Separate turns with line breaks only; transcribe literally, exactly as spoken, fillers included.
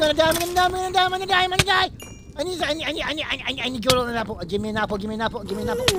diamond, a diamond, a diamond, a diamond, a diamond, a diamond. I need, I need, I need, I need, I need, I need to go to an apple. Give me an apple, give me an apple, give me an apple.